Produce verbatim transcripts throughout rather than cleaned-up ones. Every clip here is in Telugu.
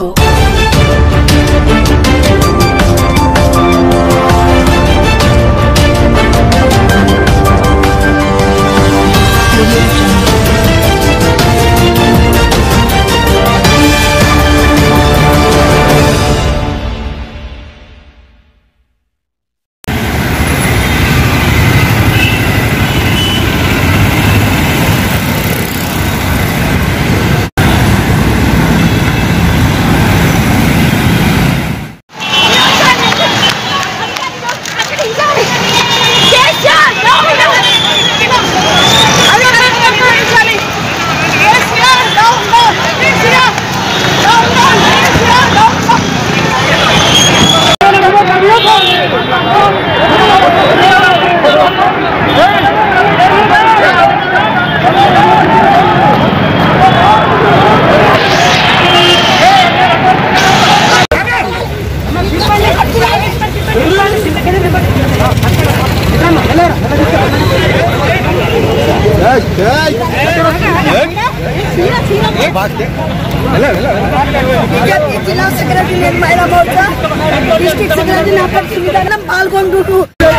जिला सेक्रेटरी महिला मोर्चा डिस्ट्रिक्ट सेक्रेटरी पाल्गొంటూ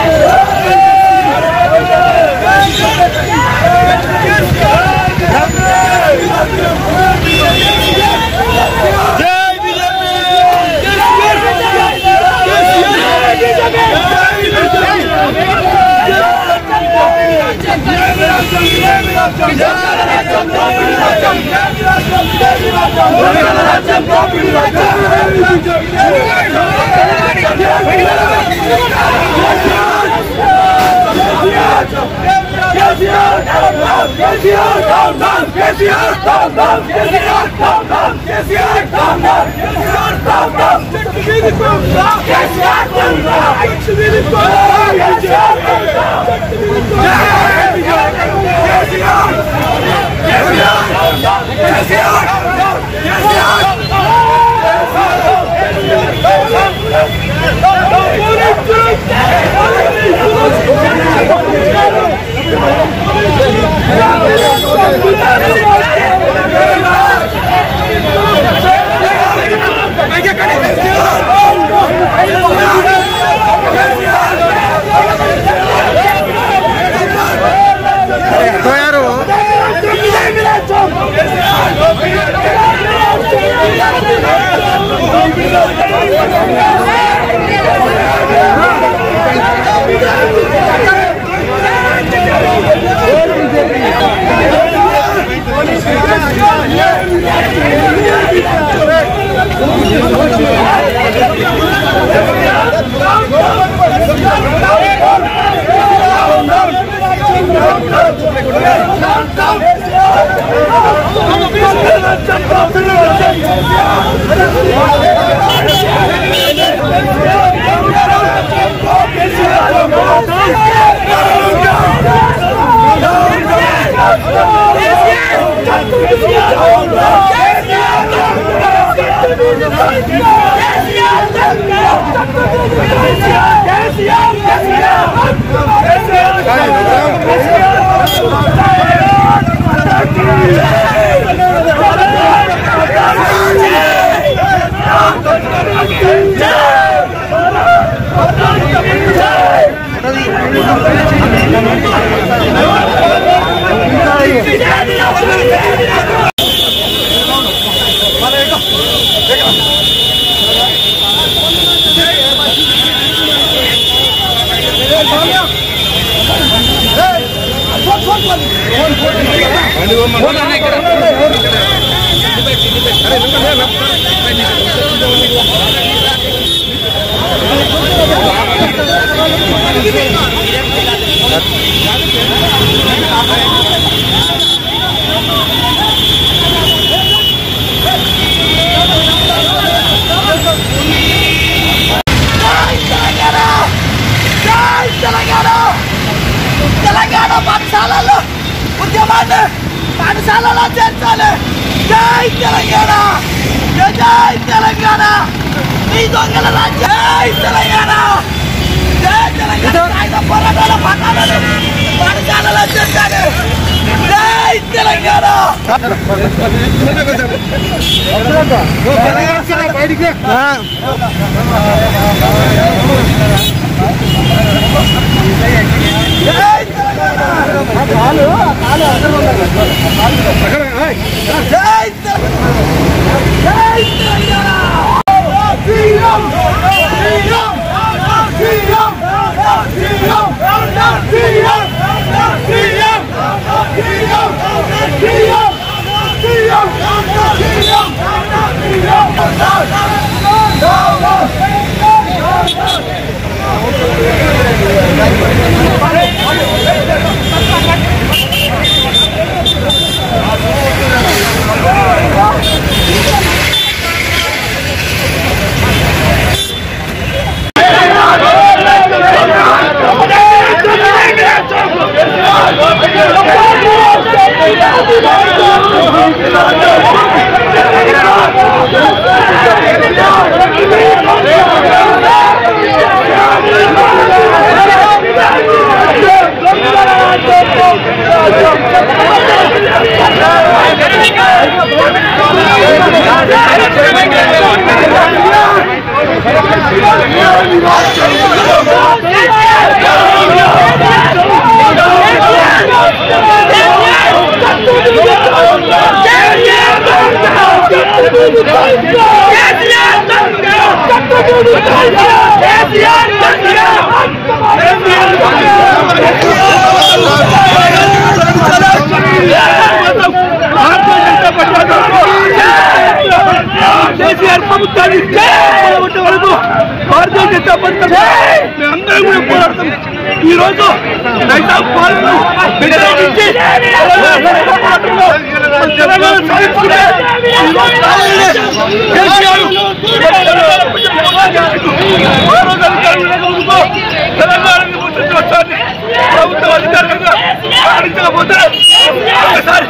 తెలంగాణ పాఠశాలలో ఉద్యమాన్ని పాఠశాలలో చేర్చాలి. జై తెలంగాణ, జై తెలంగాణ, ఈ దొంగల రాజ్యం, జై తెలంగాణ, జై తెలంగాణ. పోరాటాల పాఠశాలలో పాఠశాలలో చేర్చాలి. జై తెలంగాణ భారతీయ జనతా పార్టీ మేమందరం కూడా పోరాడతాం. ఈ రోజు రైతు పాలన వ్యతిరేకించి తెలంగాణ సాధించుకుంటే తెలంగాణని గుర్తించవచ్చాన్ని ప్రభుత్వం అధికారికంగా పాటించకపోతే ఒకసారి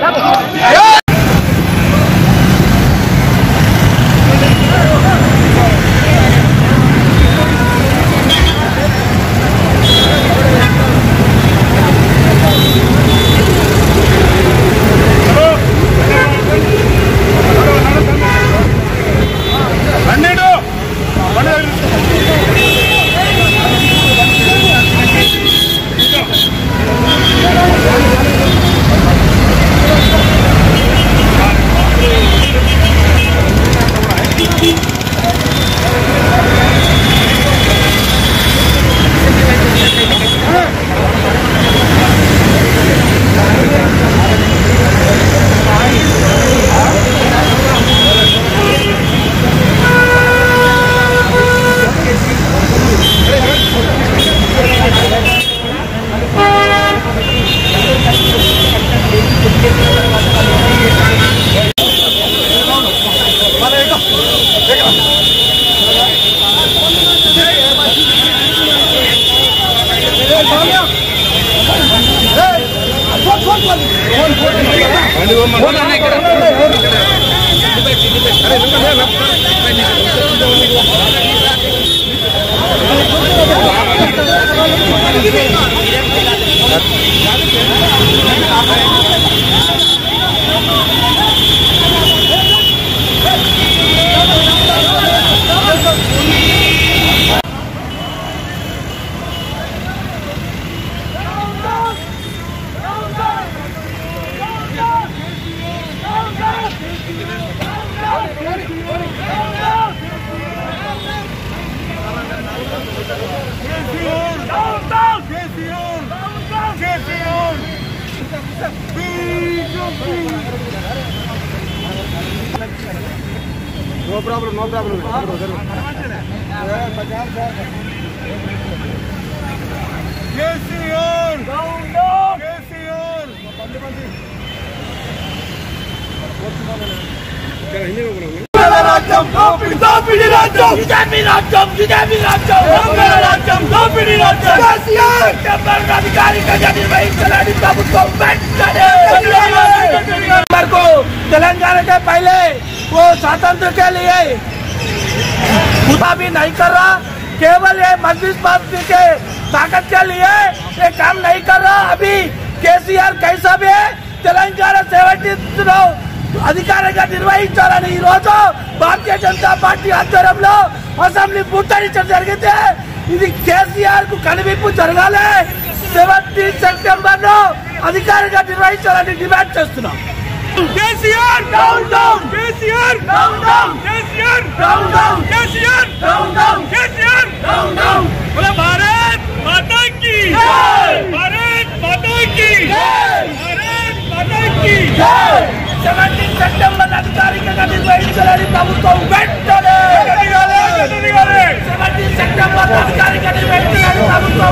No problem, no problem. KCR down down KCR రాజ్యం దోపిడి దోపిడి రాజ్యం ఇదేమి రాజ్యం ఇదేమి రాజ్యం దొంగల రాజ్యం దోపిడి రాజ్యం కేసీఆర్ చెప్పండి అధికారికంగా నిర్వహించలేని ప్రభుత్వం వెంటనే को तेलंगाना के पहले वो स्वतंत्र के लिए खुदा भी नहीं कर रहा, केवल ये मजलिस पार्टी के ताकत के लिए ये काम नहीं कर रहा। अभी केसीआर कैसा भी है తెలంగాణ సెవెంటీన్త్ అధికారంగా నిర్వహించాలని ఈ రోజు భారతీయ జనతా పార్టీ ఆధ్వర్యంలో అసెంబ్లీ ముట్టడించడం జరిగితే ఇది కేసీఆర్ కు కనువిప్పు జరగాలి. సెవెంటీన్ సెప్టెంబర్ లో అధికారంగా నిర్వహించాలని డిమాండ్ చేస్తున్నాం. KCR down down, KCR down down, KCR down down, KCR down down, KCR down down. बोला भारत माता की जय, भारत माता की जय, भारत माता की जय. సెవెంటీన్ సెప్టెంబర్ అధికారికంగా నిర్వహించాలని ప్రభుత్వం వెంటనే సెవెంటీన్ సెప్టెంబర్ అధికారికంగా నిర్వహించాలని ప్రభుత్వం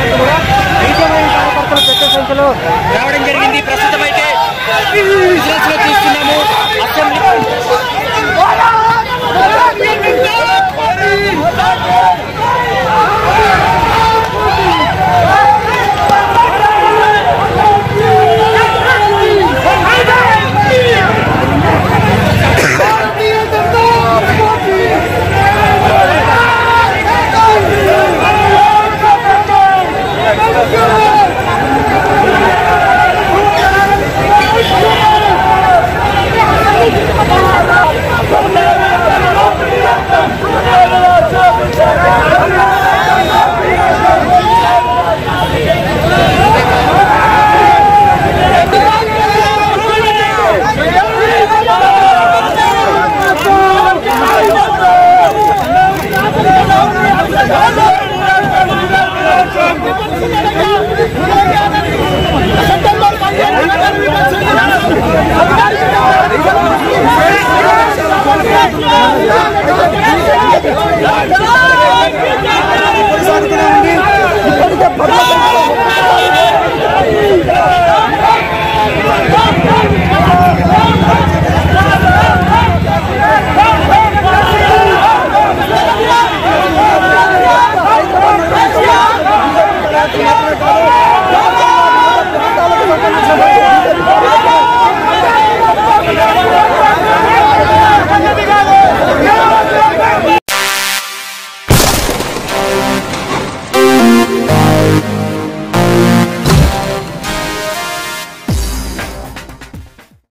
పెద్ద సంఖ్యలో రావడం జరిగింది. ప్రస్తుతం అయితే చూస్తున్నాము అసెంబ్లీ Come on!